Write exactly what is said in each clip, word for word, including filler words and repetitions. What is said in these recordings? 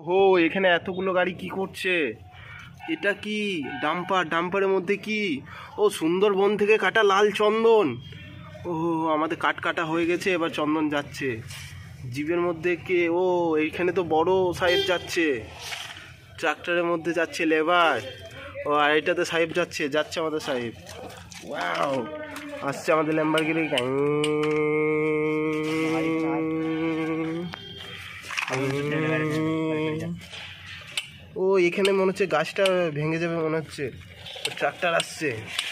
হো এখানে এতগুলো গাড়ি কি করছে? এটা কি ডাম্পার? ডাম্পারের মধ্যে কি? ও সুন্দরবন থেকে কাটা লাল চন্দন। ও আমাদের কাট কাটা হয়ে গেছে, এবার চন্দন যাচ্ছে জিপের মধ্যে। কে? ও এইখানে তো বড় সাহেব যাচ্ছে, ট্রাক্টরের মধ্যে যাচ্ছে লেবার। ও আর এটাতে সাহেব যাচ্ছে যাচ্ছে আমাদের সাহেব। ওয়াও, আসছে আমাদের ল্যাম্বরগিনি। ও এখানে মনে হচ্ছে গাছটা ভেঙে যাবে মনে হচ্ছে, ট্রাক্টর আসছে।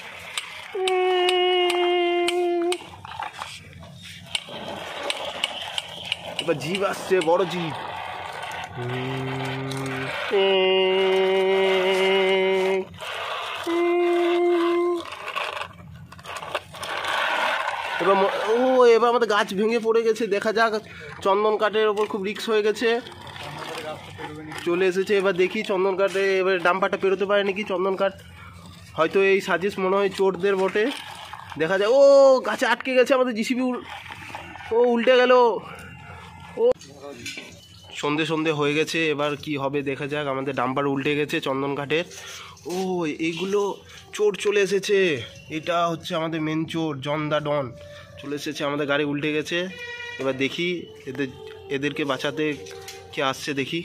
এবার জিপ আসছে, বড় জিপ। এবার ও এবার আমাদের গাছ ভেঙে পড়ে গেছে, দেখা যাক। চন্দন কাঠের ওপর খুব রিস্ক হয়ে গেছে, চলে এসেছে। এবার দেখি চন্দন কাঠে এবার ডাম্পারটা পেরোতে পারে নাকি। চন্দন কাঠ হয়তো এই সাজেস্ট মনে হয় চোরদের বটে, দেখা যায়। ও গাছে আটকে গেছে আমাদের জিসিবি, ও উল্টে গেল। ও সন্ধে সন্ধে হয়ে গেছে, এবার কি হবে দেখা যাক। আমাদের ডাম্পার উল্টে গেছে চন্দন কাঠের। ও এইগুলো চোর চলে এসেছে, এটা হচ্ছে আমাদের মেন চোর জন দা ডন চলে এসেছে, আমাদের গাড়ি উল্টে গেছে। এবার দেখি এদের এদেরকে বাঁচাতে কে আসছে দেখি।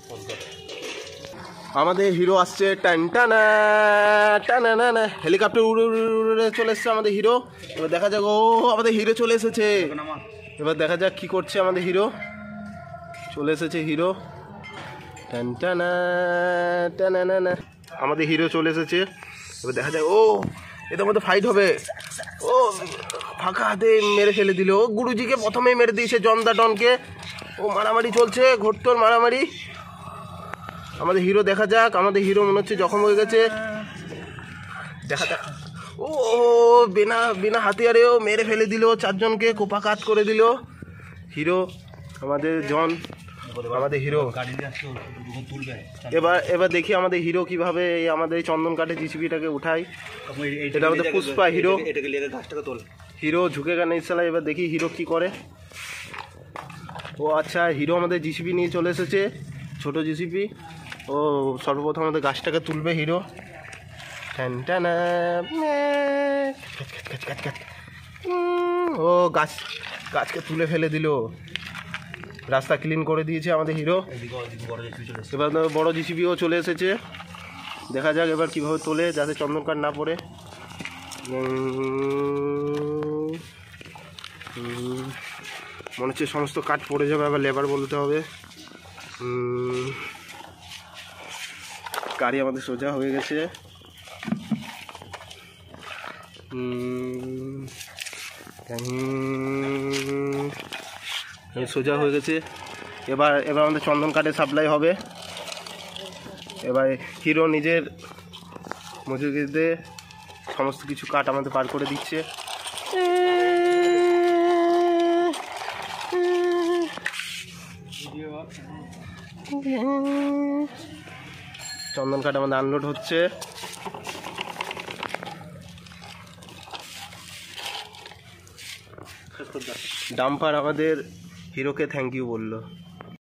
আমাদের হিরো আসছে, টান টানা টানা না না, হেলিকপ্টার উড়ে উড়ে চলে এসছে আমাদের হিরো। এবার দেখা যাক, ও আমাদের হিরো চলে এসেছে। এবার দেখা যাক কি করছে আমাদের হিরো। চলে এসেছে হিরো, টান টানা টানা না না, আমাদের হিরো চলে এসেছে। এবার দেখা যায়, ও এদের মধ্যে ফাইট হবে। ও ফাঁকা হাতে মেরে ফেলে দিল, ও গুরুজিকে প্রথমেই মেরে দিয়েছে জন দা ডনকে। ও মারামারি চলছে, ঘোরতোর মারামারি। আমাদের হিরো দেখা যাক, আমাদের হিরো মনে হচ্ছে জখম হয়ে গেছে, দেখা যাক। ও বিনা বিনা হাতিয়ারেও মেরে ফেলে দিল চারজনকে, কোপা কাট করে দিল হিরো আমাদের জন, আমাদের হিরো। এবার এবার দেখি আমাদের হিরো কিভাবে এই আমাদের এই চন্দন কাঠে জিসিবিটাকে উঠায়। এটা আমাদের পুষ্পা হিরো, হিরো ঝুঁকে গানে ইসালা। এবার দেখি হিরো কি করে। ও আচ্ছা, হিরো আমাদের জিসিবি নিয়ে চলে এসেছে, ছোট জিসিবি। ও সর্বপ্রথম আমাদের গাছটাকে তুলবে হিরো। ও গাছ গাছকে তুলে ফেলে দিল, রাস্তা ক্লিন করে দিয়েছে আমাদের হিরো। এবার বড় জিসিবিও চলে এসেছে, দেখা যাক এবার কীভাবে তোলে যাতে চন্দন কাঠ না পড়ে। মনে হচ্ছে সমস্ত কাঠ পড়ে যাবে, আবার লেবার বলতে হবে। গাড়ি আমাদের সোজা হয়ে গেছে। সোজা হয়ে গেছে। এবার এবার আমাদের চন্দন কাঠে সাপ্লাই হবে। এবার হিরো নিজের মজুরিতে সমস্ত কিছু কাঠ আমাদের পার করে দিচ্ছে। চন্দন কাঠ আমাদের আনলোড হচ্ছে। ডাম্পার আমাদের হিরোকে থ্যাংক ইউ বললো।